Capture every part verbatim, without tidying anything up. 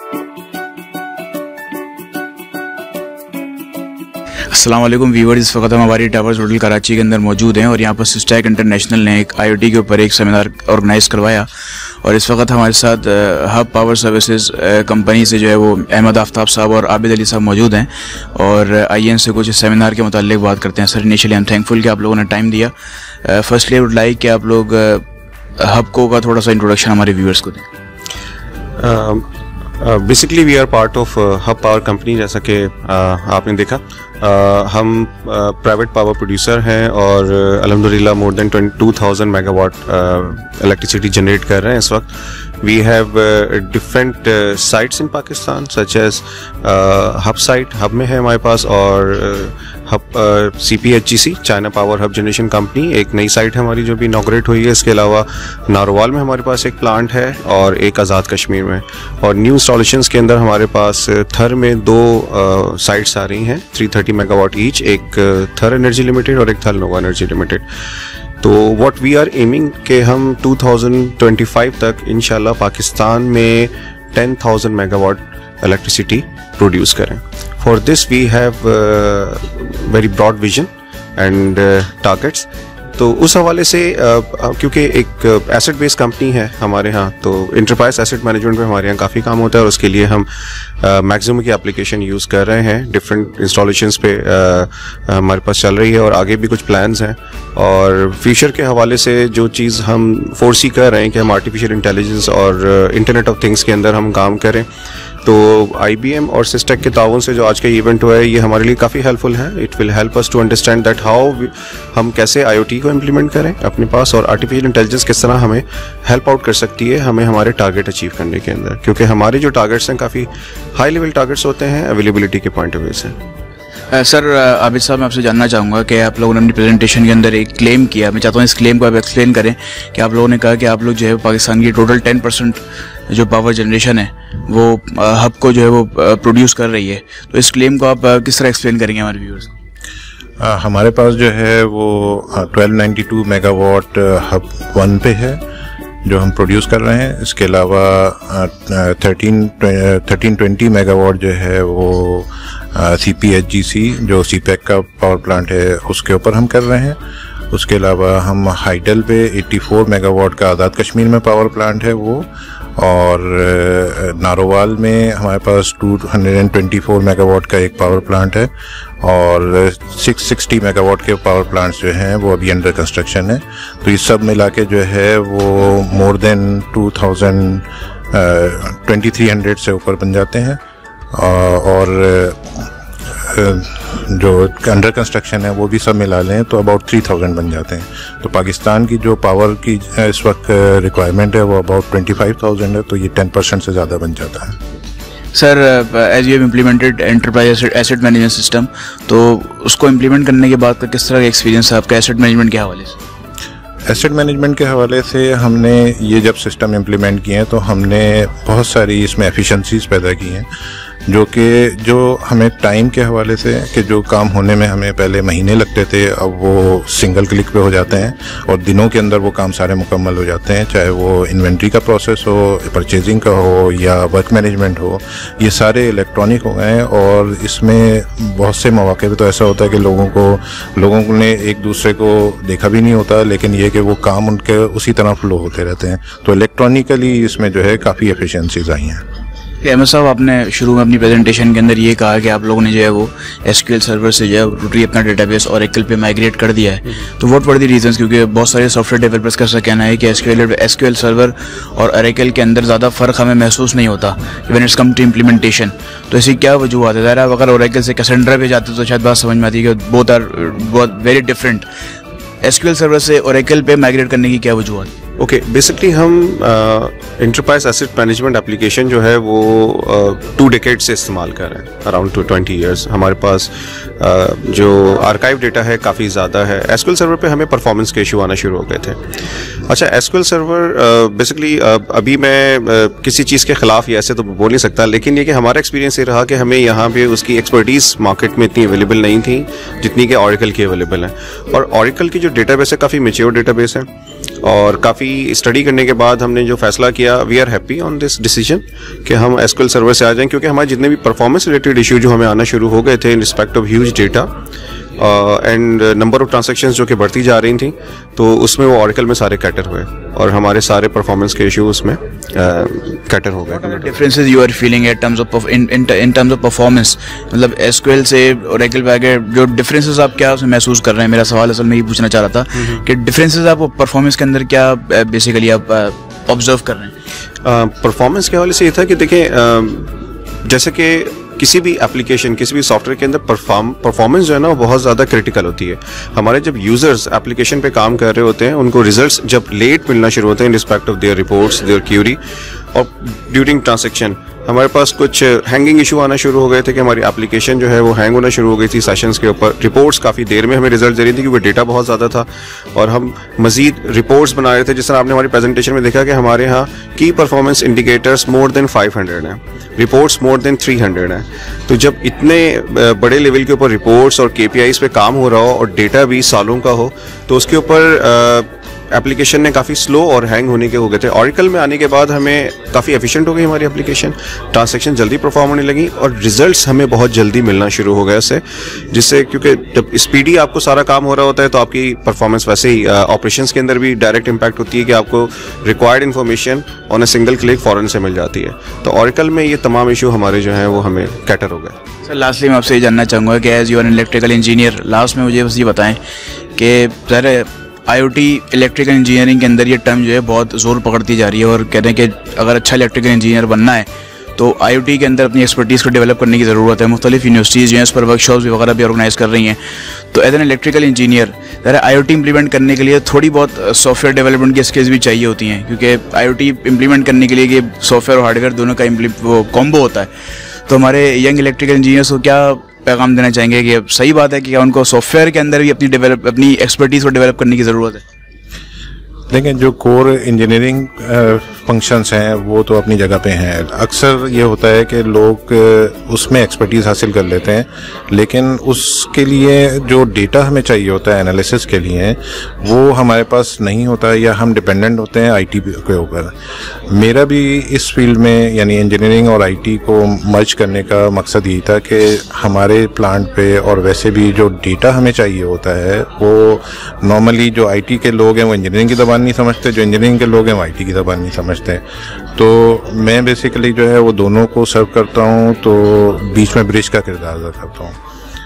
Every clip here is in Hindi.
अस्सलाम वालेकुम व्यूअर्स, इस वक्त हम हमारी टावर्स होटल कराची के अंदर मौजूद हैं और यहाँ पर सिस्टैक इंटरनेशनल ने एक आईओटी के ऊपर एक सेमिनार ऑर्गेनाइज़ करवाया और इस वक्त हमारे साथ हब पावर सर्विसेज कंपनी से जो है वो अहमद आफ्ताब साहब और आबिद अली साहब मौजूद हैं और आइए इनसे कुछ इस सेमिनार के मुताल्लिक बात करते हैं। Sir, initially I am thankful कि आप लोगों ने टाइम दिया। फर्स्टली आई वुड लाइक कि आप लोग हब को का थोड़ा सा इंट्रोडक्शन हमारे व्यूअर्स को दें। Basically we are part of Hub power company. जैसा कि uh, आपने देखा, uh, हम प्राइवेट पावर प्रोड्यूसर हैं और अल्हम्दुलिल्लाह more than two thousand megawatt electricity generate कर रहे हैं इस वक्त। We have different sites in Pakistan such as Hub site, Hub में है हमारे पास, और Hub C P H G C China power Hub generation company एक नई साइट है हमारी जो भी इनॉग्रेट हुई है। इसके अलावा नारोवाल में हमारे पास एक प्लांट है और एक आज़ाद कश्मीर में, और न्यू इंस्टॉलेशंस के अंदर हमारे पास थर में दो साइट्स आ रही हैं थ्री थर्टी मेगावाट ईच, एक थर एनर्जी लिमिटेड और एक थर नोवा एनर्जी लिमिटेड। तो व्हाट वी आर एमिंग कि हम टू थाउजेंड ट्वेंटी फाइव तक इंशाल्लाह पाकिस्तान में ten thousand megawatt electricity produce करें। For this we have very broad vision and targets. तो उस हवाले से uh, क्योंकि एक एसेट बेस्ड कंपनी है हमारे यहाँ, तो इंटरप्राइज एसेट मैनेजमेंट में हमारे यहाँ काफ़ी काम होता है और उसके लिए हम मैक्सिमम uh, की एप्लीकेशन यूज़ कर रहे हैं। डिफरेंट इंस्टॉलेशंस पे uh, हमारे पास चल रही है और आगे भी कुछ प्लान्स हैं। और फ्यूचर के हवाले से जो चीज़ हम फोरसी कर रहे हैं कि हम आर्टिफिशियल इंटेलिजेंस और इंटरनेट ऑफ थिंग्स के अंदर हम काम करें, तो आई बी एम और सिस्टेक के ताउन से जो आज का इवेंट हुआ है ये हमारे लिए काफ़ी हेल्पफुल है। It will help us to understand that how हम कैसे आईओटी को इम्प्लीमेंट करें अपने पास, और आर्टिफिशियल इंटेलिजेंस किस तरह हमें हेल्प आउट कर सकती है हमें हमारे टारगेट अचीव करने के अंदर, क्योंकि हमारे जो टारगेट्स हैं काफ़ी हाई लेवल टारगेट्स होते हैं अवेलेबिलिटी के पॉइंट ऑफ व्यू से। सर आबिद साहब, मैं आपसे जानना चाहूँगा कि आप लोगों ने अपनी प्रेजेंटेशन के अंदर एक क्लेम किया, मैं चाहता हूँ इस क्लेम को आप एक्सप्लेन करें कि आप लोगों ने कहा कि आप लोग जो है पाकिस्तान की टोटल टेन परसेंट जो पावर जनरेशन है वो हब को जो है वो प्रोड्यूस कर रही है, तो इस क्लेम को आप किस तरह एक्सप्लेन करेंगे हमारे व्यूअर्स को? हमारे पास जो है वो twelve ninety two megawatt Hub one पे है जो हम प्रोड्यूस कर रहे हैं। इसके अलावा थर्टीन थर्टीन ट्वेंटी मेगावाट जो है वो सी पी एच जी सी जो सी पैक का पावर प्लांट है उसके ऊपर हम कर रहे हैं। उसके अलावा हम हाइडल पे चौरासी मेगावाट का आज़ाद कश्मीर में पावर प्लांट है वो, और नारोवाल में हमारे पास two hundred twenty four megawatt का एक पावर प्लांट है, और सिक्स सिक्सटी मेगावाट के पावर प्लांट्स जो हैं वो अभी अंडर कंस्ट्रक्शन है। तो ये सब मिला के जो है वो more than two thousand twenty three hundred से ऊपर बन जाते हैं, और जो अंडर कंस्ट्रक्शन है वो भी सब मिला लें तो अबाउट थ्री थाउजेंड बन जाते हैं। तो पाकिस्तान की जो पावर की इस वक्त रिक्वायरमेंट है वो अबाउट ट्वेंटी फाइव थाउजेंड है, तो ये टेन परसेंट से ज़्यादा बन जाता है। Sir, as you have implemented enterprise asset management system, तो उसको इम्प्लीमेंट करने के बाद का किस तरह का एक्सपीरियंस है आपका एसेट मैनेजमेंट के हवाले से? एसेट मैनेजमेंट के हवाले से हमने ये जब सिस्टम इम्प्लीमेंट किए हैं तो हमने बहुत सारी इसमें एफिशिएंसीज पैदा की हैं, जो कि जो हमें टाइम के हवाले से कि जो काम होने में हमें पहले महीने लगते थे अब वो सिंगल क्लिक पे हो जाते हैं और दिनों के अंदर वो काम सारे मुकम्मल हो जाते हैं, चाहे वो इन्वेंट्री का प्रोसेस हो, परचेजिंग का हो या वर्क मैनेजमेंट हो, ये सारे इलेक्ट्रॉनिक हो गए हैं। और इसमें बहुत से मौके पे तो ऐसा होता है कि लोगों को लोगों ने एक दूसरे को देखा भी नहीं होता, लेकिन ये कि वो काम उनके उसी तरह फ्लो होते रहते हैं। तो इलेक्ट्रॉनिकली इसमें जो है काफ़ी एफिशिएंसीज आई हैं। अहमद साहब, आपने शुरू में अपनी प्रेजेंटेशन के अंदर ये कहा कि आप लोगों ने जो है वो एसक्यूएल सर्वर से जो है टोटली अपना डेटाबेस ओरेकल पे माइग्रेट कर दिया है, तो व्हाट वर द रीजंस? क्योंकि बहुत सारे सॉफ्टवेयर डेवलपर्स का ऐसा कहना है कि एसक्यूएल एसक्यूएल सर्वर और ओरेकल के अंदर ज़्यादा फ़र्क हमें महसूस नहीं होता when it's come to implementation. तो ऐसी क्या वजूहत है? ज़रा अगर ओरेकल से कैसेंड्रा पे जाते तो शायद बात समझ में आती है कि बोथ आर बहुत वेरी डिफरेंट। एसक्यूएल सर्वर से ओरेकल पे माइग्रेट करने की क्या वजूहत? ओके, बेसिकली हम इंटरप्राइज एसेट मैनेजमेंट एप्लीकेशन जो है वो टू डेकेड से इस्तेमाल कर रहे हैं, अराउंड टू ट्वेंटी ईयर्स। हमारे पास uh, जो आर्काइव डेटा है काफ़ी ज़्यादा है। एसक्यूएल सर्वर पे हमें परफॉर्मेंस के इशू आना शुरू हो गए थे। अच्छा, एसक्यूएल सर्वर बेसिकली अभी मैं uh, किसी चीज़ के ख़िलाफ़ या ऐसे तो बोल नहीं सकता, लेकिन ये कि हमारा एक्सपीरियंस ये रहा कि हमें यहाँ पे उसकी एक्सपर्टीज़ मार्केट में इतनी अवेलेबल नहीं थी जितनी कि ओरेकल की अवेलेबल है। और ओरेकल की जो डेटाबेस है काफ़ी मैच्योर डेटाबेस है। और काफ़ी स्टडी करने के बाद हमने जो फैसला किया, we are happy on this decision कि हम एसक्यूएल सर्वर से आ जाएं, क्योंकि हमारे जितने भी परफॉर्मेंस रिलेटेड इशू जो हमें आना शुरू हो गए थे in respect of huge data and number of transactions जो कि बढ़ती जा रही थी, तो उसमें वो ऑरेकल में सारे कैटर हुए और हमारे सारे परफॉर्मेंस के इशू उसमें कैटर हो गए। Differences you are feeling at terms of in in terms of performance, मतलब एसक्यूएल से ऑरेकल पे आगे जो डिफरेंसेस आप क्या उसमें महसूस कर रहे हैं? मेरा सवाल असल में ये पूछना चाह रहा था कि डिफरेंसेस आप परफॉर्मेंस के अंदर क्या बेसिकली आप ऑब्जर्व कर रहे हैं? परफॉर्मेंस के हवाले से ये था कि देखें, जैसे कि किसी भी एप्लीकेशन, किसी भी सॉफ्टवेयर के अंदर परफॉर्म परफॉर्मेंस जो है ना वो बहुत ज़्यादा क्रिटिकल होती है। हमारे जब यूज़र्स एप्लीकेशन पे काम कर रहे होते हैं, उनको रिजल्ट्स जब लेट मिलना शुरू होते हैं in respect of their reports, their query, और ड्यूरिंग ट्रांजैक्शन हमारे पास कुछ हैंगिंग इशू आना शुरू हो गए थे कि हमारी एप्लीकेशन जो है वो हैंग होना शुरू हो गई थी सेशंस के ऊपर। रिपोर्ट्स काफ़ी देर में हमें रिजल्ट दे रही थी क्योंकि डेटा बहुत ज़्यादा था और हम मजीद रिपोर्ट्स बना रहे थे। जिस तरह आपने हमारी प्रेजेंटेशन में देखा कि हमारे यहाँ की performance indicators more than five hundred हैं, reports more than three hundred हैं। तो जब इतने बड़े लेवल के ऊपर रिपोर्ट्स और केपीआईज पे काम हो रहा हो और डेटा भी सालों का हो, तो उसके ऊपर एप्लीकेशन ने काफ़ी स्लो और हैंग होने के हो गए थे। ऑरेकल में आने के बाद हमें काफ़ी एफिशिएंट हो गई हमारी एप्लीकेशन, ट्रांजैक्शन जल्दी परफॉर्म होने लगी और रिजल्ट्स हमें बहुत जल्दी मिलना शुरू हो गया इससे, जिससे क्योंकि जब स्पीडी आपको सारा काम हो रहा होता है तो आपकी परफॉर्मेंस वैसे ही ऑपरेशंस के अंदर भी डायरेक्ट इम्पैक्ट होती है कि आपको required information on a single click फ़ौरन से मिल जाती है। तो ऑरेकल में ये तमाम इशू हमारे जो हैं वो हमें कैटर हो गए। सर लास्टली मैं आपसे ये जानना चाहूँगा कि as you are electrical engineer, last में मुझे बस ये बताएं कि ज़रा आईओटी इलेक्ट्रिकल इंजीनियरिंग के अंदर ये टर्म जो है बहुत ज़ोर पकड़ती जा रही है और कहते हैं कि अगर अच्छा इलेक्ट्रिकल इंजीनियर बनना है तो आईओटी के अंदर अपनी एक्सपर्टीज़ को डेवलप करने की ज़रूरत है। मुख्तलिफ यूनिवर्सिटीज़ जो हैं इस पर वर्कशॉप्स वगैरह भी ऑर्गेनाइज़ कर रही हैं। तो एज एन इलेक्ट्रिकल इंजीनियर ज़रा आईओटी इंप्लीमेंट करने के लिए थोड़ी बहुत सॉफ्टवेयर डेवलपमेंट की स्किल्स भी चाहिए होती हैं, क्योंकि आईओटी इंप्लीमेंट करने के लिए कि सॉफ्टवेयर और हार्डवेयर दोनों का वो कॉम्बो होता है। तो हमारे यंग इलेक्ट्रिकल इंजीनियर्स को क्या पैगाम देना चाहेंगे कि सही बात है कि क्या उनको सॉफ्टवेयर के अंदर भी अपनी डेवलप अपनी एक्सपर्टीज़ को डेवलप करने की ज़रूरत है? देखिए, जो कोर इंजीनियरिंग फंक्शंस हैं वो तो अपनी जगह पे हैं। अक्सर ये होता है कि लोग उसमें एक्सपर्टीज़ हासिल कर लेते हैं, लेकिन उसके लिए जो डेटा हमें चाहिए होता है एनालिसिस के लिए वो हमारे पास नहीं होता या हम डिपेंडेंट होते हैं आईटी के ऊपर। मेरा भी इस फील्ड में यानी इंजीनियरिंग और आईटी को मर्ज करने का मकसद यही था कि हमारे प्लांट पे और वैसे भी जो डेटा हमें चाहिए होता है वो नॉर्मली जो आईटी के लोग हैं वो इंजीनियरिंग की ज़बान नहीं समझते, जो इंजीनियरिंग के लोग हैं वो आईटी की ज़बान नहीं समझते। तो मैं बेसिकली जो है वो दोनों को सर्व करता हूँ, तो बीच में ब्रिज का किरदार अदा करता हूँ।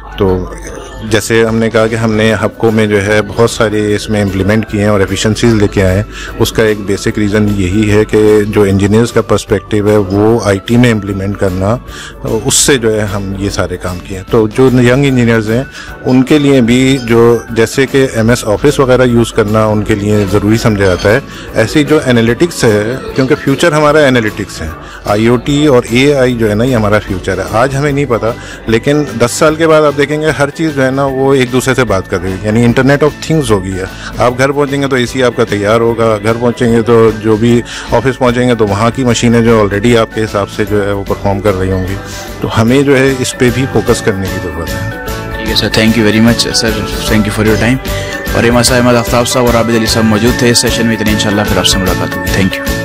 तो जैसे हमने कहा कि हमने हबको में जो है बहुत सारे इसमें इम्प्लीमेंट किए हैं और एफिशिएंसीज लेके आए हैं, उसका एक बेसिक रीज़न यही है कि जो इंजीनियर्स का पर्सपेक्टिव है वो आईटी में इम्प्लीमेंट करना, उससे जो है हम ये सारे काम किए हैं। तो जो यंग इंजीनियर्स हैं उनके लिए भी जो जैसे कि एमएस ऑफिस वगैरह यूज़ करना उनके लिए ज़रूरी समझा जाता है, ऐसी जो एनालिटिक्स है, क्योंकि फ्यूचर हमारा एनालिटिक्स है, आईओटी और एआई जो है ना ये हमारा फ्यूचर है। आज हमें नहीं पता, लेकिन दस साल के बाद आप देखेंगे हर चीज़ जो है ना वो एक दूसरे से बात कर रही है, यानी इंटरनेट ऑफ थिंग्स होगी है। आप घर पहुंचेंगे तो एसी आपका तैयार होगा, घर पहुंचेंगे तो जो भी ऑफिस पहुंचेंगे तो वहाँ की मशीनें जो ऑलरेडी आपके हिसाब से जो है वो परफॉर्म कर रही होंगी। तो हमें जो है इस पर भी फोकस करने की ज़रूरत है। ठीक है sir, thank you very much sir, thank you for your time. और एम एस अहमद आफ्ताब साहब और आबिद अली साहब मौजूद थे इस सेशन में, इतनी इंशाल्लाह फिर आपसे मुलाकात होगी। Thank you.